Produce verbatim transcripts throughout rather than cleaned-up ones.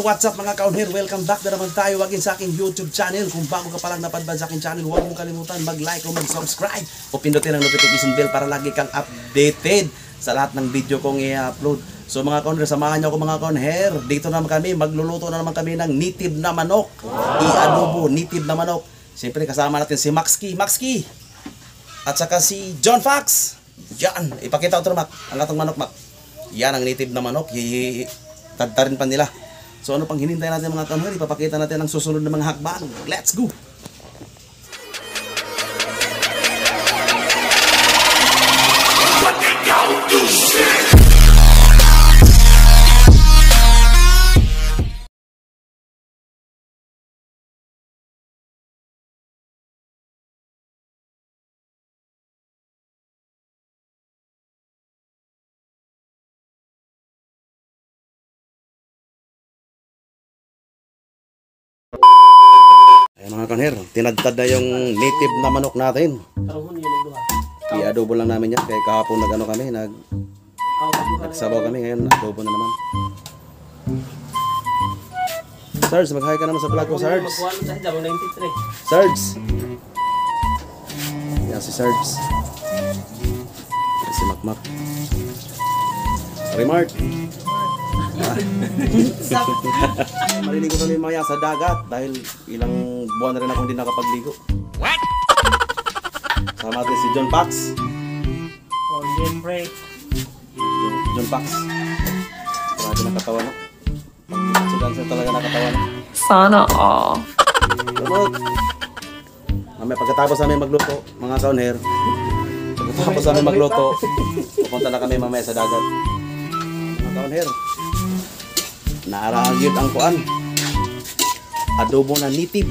what's up mga kaunher? Welcome back na naman tayo again sa aking YouTube channel. Kung bago ka pa lang napadpad sa aking channel, huwag mong kalimutan mag-like o mag-subscribe o pindutin ang notification bell para lagi kang updated sa lahat ng video kong i-upload. So mga kaunher, samahan niyo ako mga kaunher. Dito naman kami, magluluto na naman kami ng native na manok. I-adobo, native na manok. Siyempre kasama natin si Maxki. Maxki! At saka si John Fox. Yan, ipakita ko ito Mac, ang atong manok Mac. Yan ang native na manok, tadtarin pa nila. So ano pang hinintay natin mga kaunher, ipapakita natin ang susunod na mga hakbang. Let's go! Ayan mga kaunher, tinadtad na yung native na manok natin. I-adobo lang namin yan, kaya kahapon nag ano kami, nag nagsabaw kami, ngayon adobo na naman. Sarge, mag-hi ka naman sa vlog ko, Sarge. Sarge! Yan si Sarge. Yan si Macmac. Remart! Maliligo kami maya sa dagat dahil ilang buwan na rin akong hindi nakapagligo. What? Sama natin si John Fox. Oh, game break. John, John Fox. Grabe na katawan no? Pag-dancer talaga na katawan no? Sana all. Lumot! Mamaya pagkatapos namin magluto, mga kaunher, pagkatapos namin magluto, pupunta na kami mamaya sa dagat. Mga kaunher, naaraan yun ang kuan, adobo na native.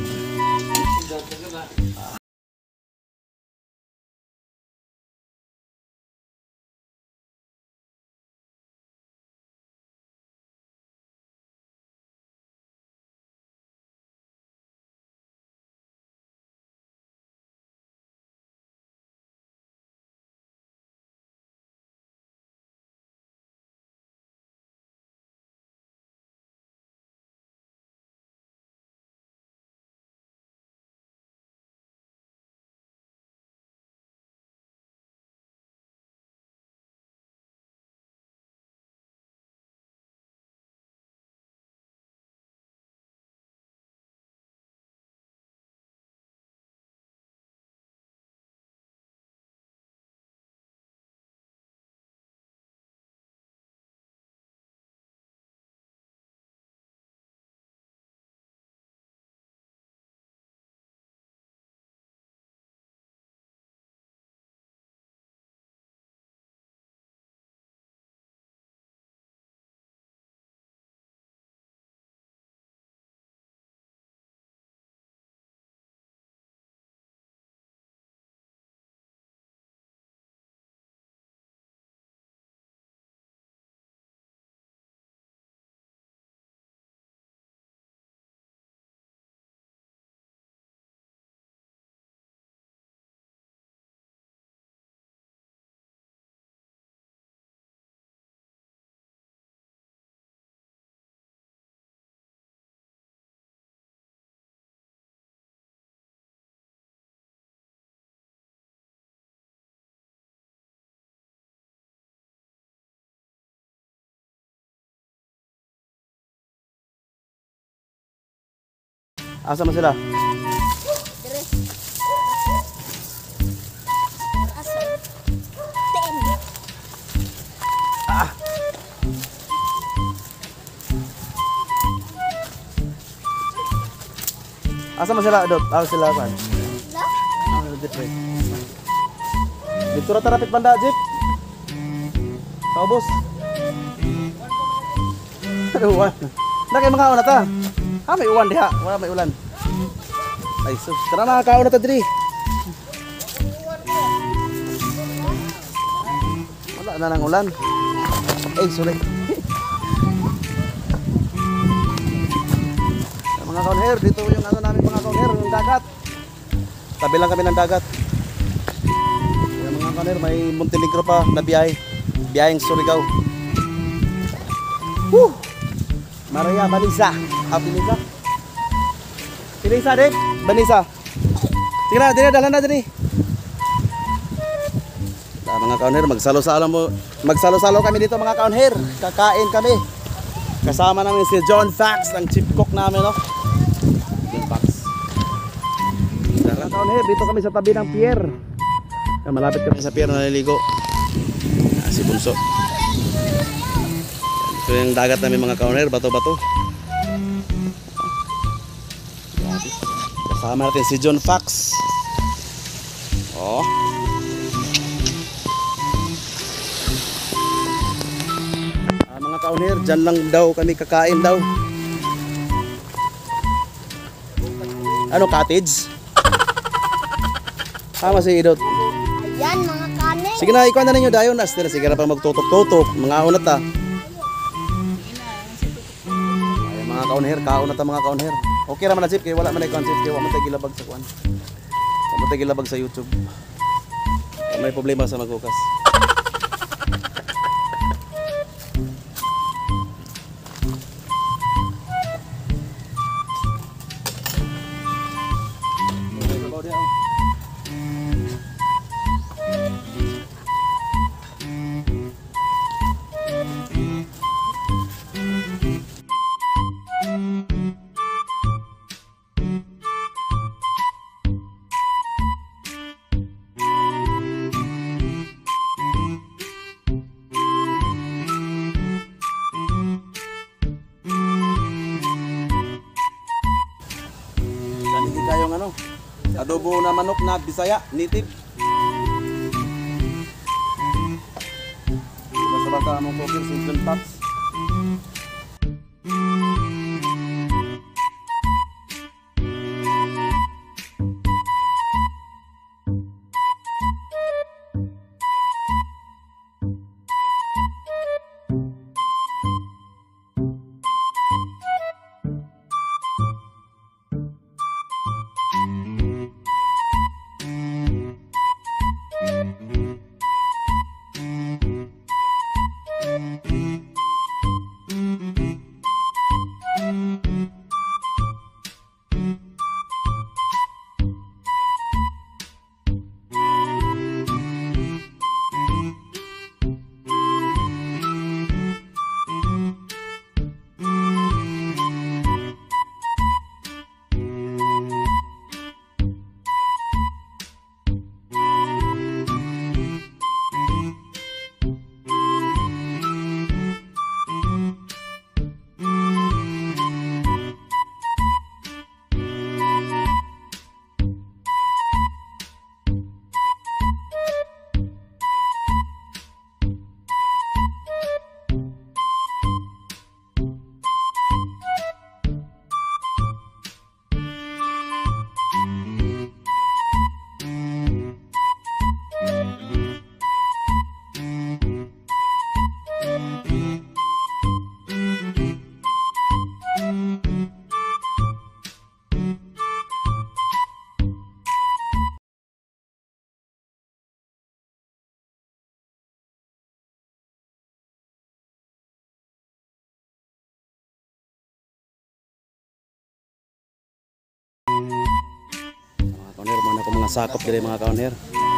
Asa man sila? Dire. Asa? Ten. Ah. Asa man sila, Dot? Asa sila kan? La? Ah, dito. Dito ra tarapit banda, Jeep. Kaubos. Uwan. Na kay mga una ta. Ha, may uwan diha. Wala may ulan. Ay, sus. Tara na, kaon na ta diri. Wala na nang ulan. Ay, sorry. Mga kaunher, dito yung ano namin mga kaunher, yung dagat. Tabi lang kami ng dagat. Yung mga kaunher, may Montenegro pa na biyahe. Biyaheng Surigao. Woo! Maria Vanessa. Ah, Vanessa. Vanessa, Dek. Vanessa. Sige na, dili, dalan na dili. Ah, mga kaunher, magsalo-salo mo. Magsalo-salo kami dito mga kaunher. Kakain kami. Kasama namin si John Fax, ang chief cook namin, no? John Fax. Mga kaunher, dito kami sa tabi ng pier. Malapit kami sa pier na naliligo. Ah, si Bunso. Ito yung dagat namin mga kaunher, bato-bato. Kasama natin si John Fax. Oh. Ah, mga kaunher, dyan lang daw kami kakain daw. Ano, cottage? Tama si Idot. Ayan, mga kanin. Sige na, ikaw na ninyo dayon. Sige na, sige na pa magtutok-tutok. Mga unat ah. Ay, mga kaunher, kaunat ang mga kaunher. Okay naman na chip, kaya wala man na i-concept, kaya wala man tayo gilabag sa kuwan. Wala man tayo gilabag sa YouTube. Kaya may problema sa maghukas. Kayong ano, adobo na manok na Bisaya, native. Basta-basta among cooking si John Fax. Mga kaunher, mana ko mga sakop diri mga kaunher.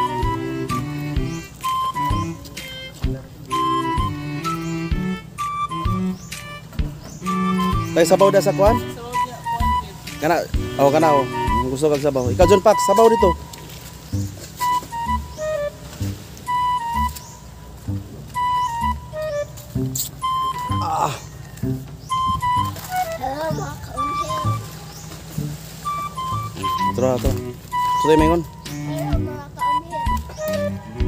Tay sabaw da sa kuan? Kana, oh kana oh. Gusto kag sabaw. Ikaw John Fax, sabaw dito. Ah. Hello, mga kaunher. Tara, tara. Suday mengon. Hello, mga kaunher.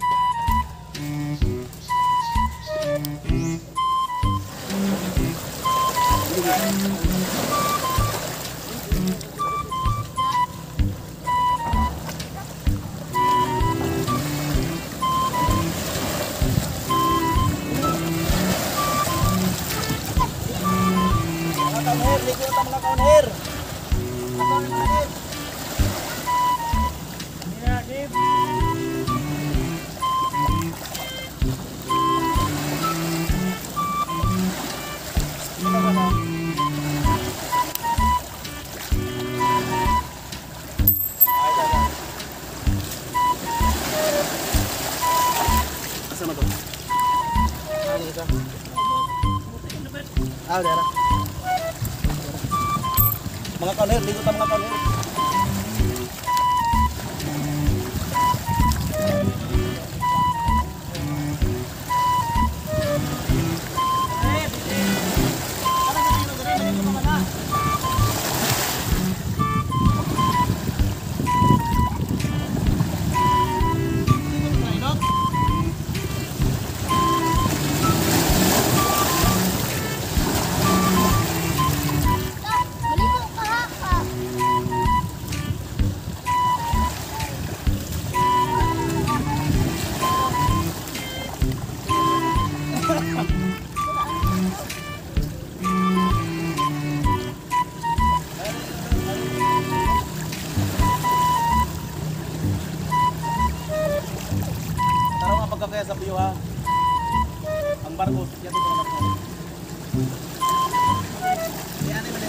Mga kaunher, ligo ta mga kaunher. Mga kaunher. Ah, dera. Mga kaunher, dito ta mga kaunher. Maligo ka ha ka. Tara mga pagkakaya sa puyo ha. Ang barko, yan ito na barko. Yan ay mali.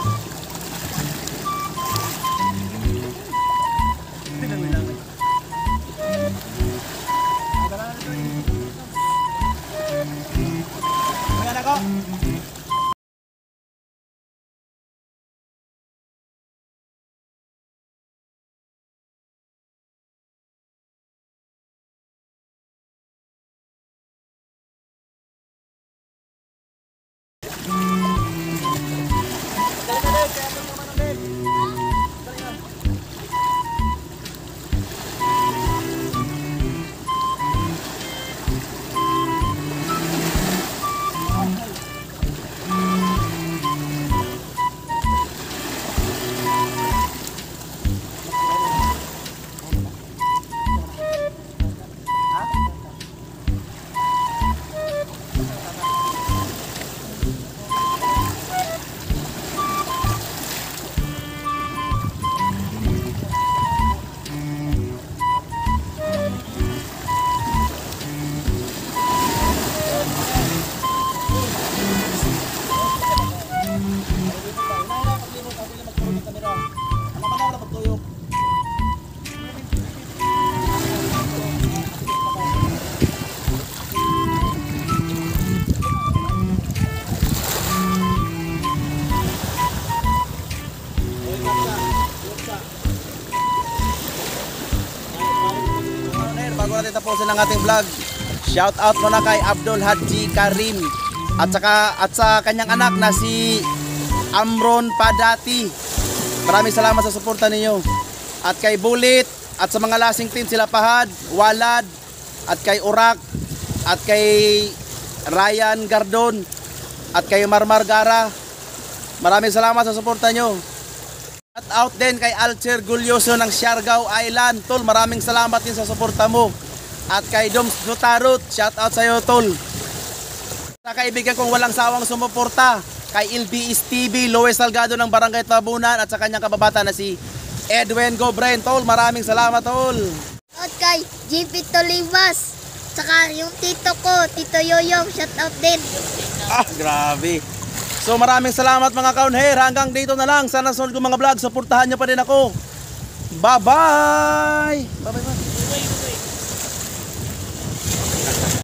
Tingnan mo lang. Adala na ito eh. Ayan ako. Bago natin tapusin ang ating vlog, shout out muna kay Abdul Haji Karim at saka at sa kanyang anak na si Amron Padati. Maraming salamat sa suporta ninyo. At kay Bulit at sa mga lasing team sila Pahad, Walad at kay Urak at kay Ryan Gardon at kay Marmar Gara. Maraming salamat sa suporta nyo. Shout out din kay Alcher Gulyoso ng Siargao Island. Tol, maraming salamat din sa suporta mo. At kay Doms Nutarot, shout out sa iyo, Tol. Sa kaibigan kong walang sawang sumuporta, kay L B S T V, Lois Salgado ng Barangay Tabunan at sa kanyang kababata na si Edwin Gobren. Tol, maraming salamat, Tol. At kay G P Tolivas. Tsaka yung tito ko, Tito Yoyong, shout out din. Ah, grabe. So maraming salamat mga kaunher. Hanggang dito na lang. Sana sunod ko mga vlog. Suportahan nyo pa din ako. Bye-bye. Bye-bye.